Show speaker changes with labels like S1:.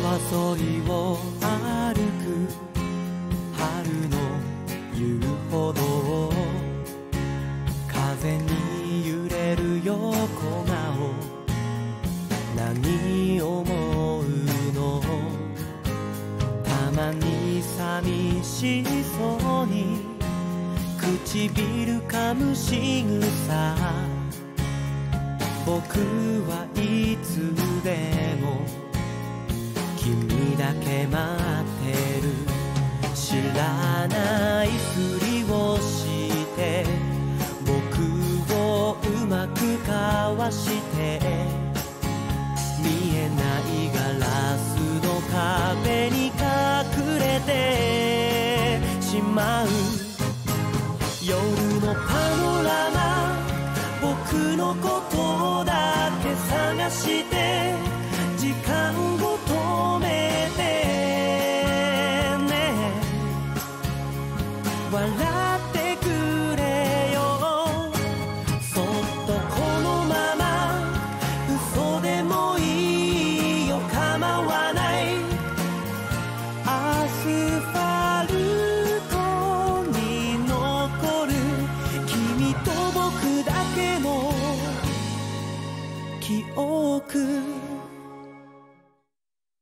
S1: 沿いを歩く春の遊歩道、風に揺れる横顔、何思うの？たまに寂しそうに唇噛む仕草、僕はいつでも君だけ待ってる。知らないふりをして僕をうまくかわして、見えないガラスの壁に隠れてしまう。夜のパノラマ、僕のことだけ探して時間を止めてね、笑ってくれよ。そっとこのまま嘘でもいいよ、構わない。アスファルトに残る君と僕だけの記憶。